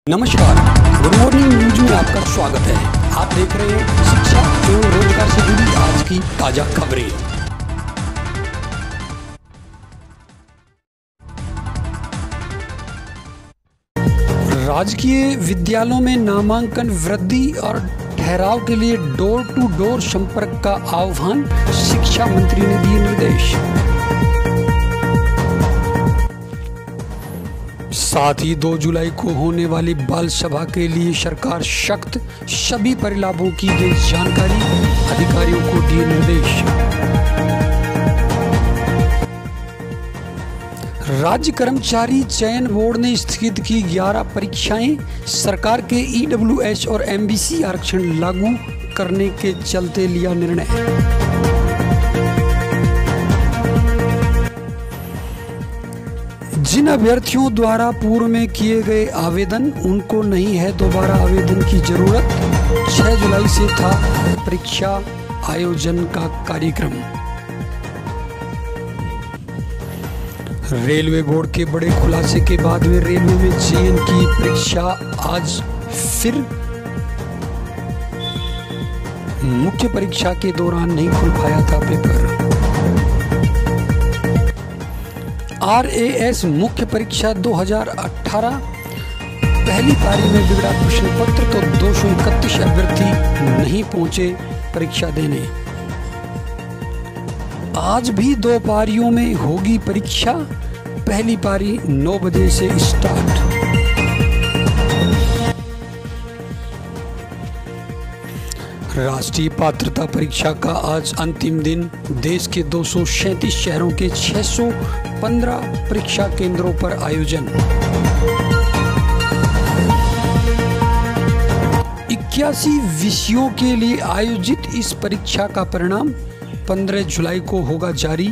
नमस्कार, good morning news में आपका स्वागत है। आप देख रहे हैं शिक्षा एवं रोजगार से जुड़ी आज की ताजा खबरें। राजकीय विद्यालयों में नामांकन वृद्धि और ठहराव के लिए डोर टू डोर संपर्क का आह्वान, शिक्षा मंत्री ने दिए निर्देश। साथ ही 2 जुलाई को होने वाली बाल सभा के लिए सरकार सख्त, सभी परिलाभों की दी जानकारी, अधिकारियों को दिए निर्देश। राज्य कर्मचारी चयन बोर्ड ने स्थगित की 11 परीक्षाएं, सरकार के ईडब्ल्यूएस और एमबीसी आरक्षण लागू करने के चलते लिया निर्णय। जिन अभ्यर्थियों द्वारा पूर्व में किए गए आवेदन, उनको नहीं है दोबारा आवेदन की जरूरत। 6 जुलाई से था परीक्षा आयोजन का कार्यक्रम। रेलवे बोर्ड के बड़े खुलासे के बाद में रेलवे में चयन की परीक्षा आज फिर मुख्य परीक्षा के दौरान नहीं खुल पाया था पेपर। RAS मुख्य परीक्षा 2018 पहली पारी में बिगड़ा प्रश्न पत्र, तो 231 अभ्यर्थी नहीं पहुंचे परीक्षा देने। आज भी 2 पारियों में होगी परीक्षा, पहली पारी 9 बजे से स्टार्ट। राष्ट्रीय पात्रता परीक्षा का आज अंतिम दिन। देश के 237 शहरों के 615 परीक्षा केंद्रों पर आयोजन। 81 विषयों के लिए आयोजित इस परीक्षा का परिणाम 15 जुलाई को होगा जारी।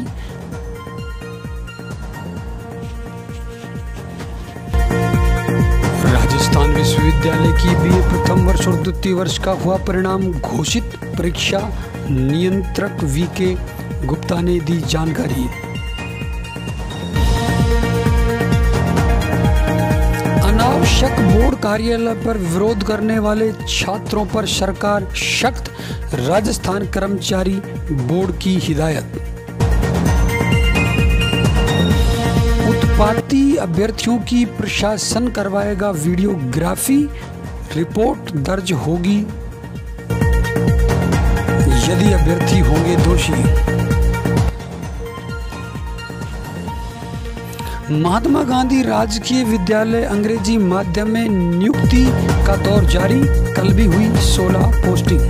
राजस्थान विश्वविद्यालय की BA प्रथम वर्ष और द्वितीय वर्ष का हुआ परिणाम घोषित, परीक्षा नियंत्रक VK गुप्ता ने दी जानकारी। अनावश्यक बोर्ड कार्यालय पर विरोध करने वाले छात्रों पर सरकार सख्त, राजस्थान कर्मचारी बोर्ड की हिदायत। उत्पाती अभ्यर्थियों की प्रशासन करवाएगा वीडियोग्राफी, रिपोर्ट दर्ज होगी यदि अभ्यर्थी होंगे दोषी। महात्मा गांधी राजकीय विद्यालय अंग्रेजी माध्यम में नियुक्ति का दौर जारी, कल भी हुई 16 पोस्टिंग।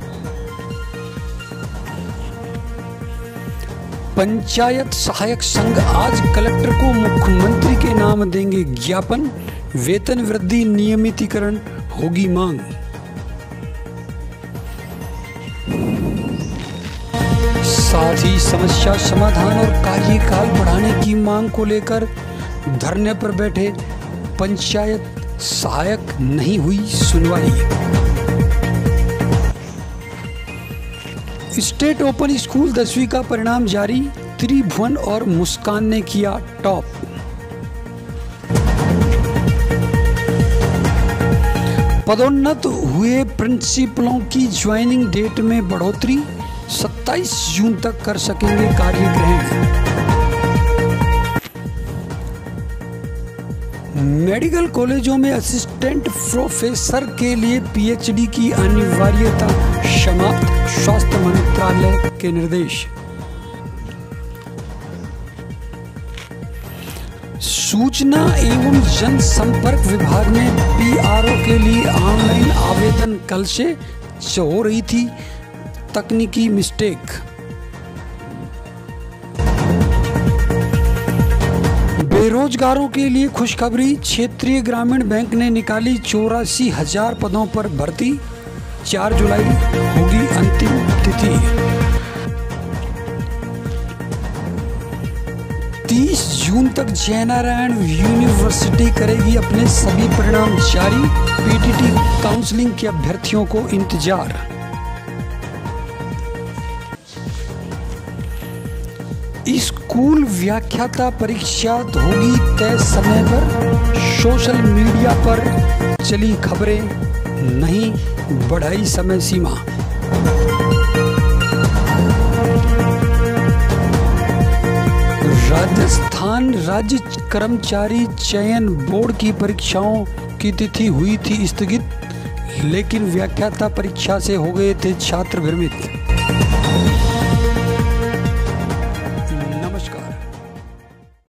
पंचायत सहायक संघ आज कलेक्टर को मुख्यमंत्री के नाम देंगे ज्ञापन, वेतन वृद्धि नियमितीकरण होगी मांग। साथ ही समस्या समाधान और कार्यकाल बढ़ाने की मांग को लेकर धरने पर बैठे पंचायत सहायक, नहीं हुई सुनवाई। स्टेट ओपन स्कूल 10वीं का परिणाम जारी, त्रिभुवन और मुस्कान ने किया टॉप। पदोन्नत हुए प्रिंसिपलों की ज्वाइनिंग डेट में बढ़ोतरी, 27 जून तक कर सकेंगे कार्य ग्रहण। मेडिकल कॉलेजों में असिस्टेंट प्रोफेसर के लिए PhD की अनिवार्यता समाप्त, स्वास्थ्य मंत्रालय के निर्देश। सूचना एवं जनसंपर्क विभाग में PRO के लिए ऑनलाइन आवेदन कल से हो रही थी, तकनीकी मिस्टेक। बेरोजगारों के लिए खुशखबरी, क्षेत्रीय ग्रामीण बैंक ने निकाली 84,000 पदों पर भर्ती, 4 जुलाई होगी अंतिम तिथि। 30 जून तक जयनारायण यूनिवर्सिटी करेगी अपने सभी परिणाम जारी, PTT काउंसलिंग के अभ्यर्थियों को इंतजार। स्कूल व्याख्याता परीक्षा होगी तय समय पर, सोशल मीडिया पर चली खबरें, नहीं बढ़ाई समय सीमा। राजस्थान राज्य कर्मचारी चयन बोर्ड की परीक्षाओं की तिथि हुई थी स्थगित, लेकिन व्याख्याता परीक्षा से हो गए थे छात्र भ्रमित।